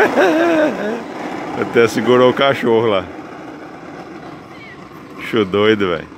Até segurou o cachorro lá. Acho doido, velho.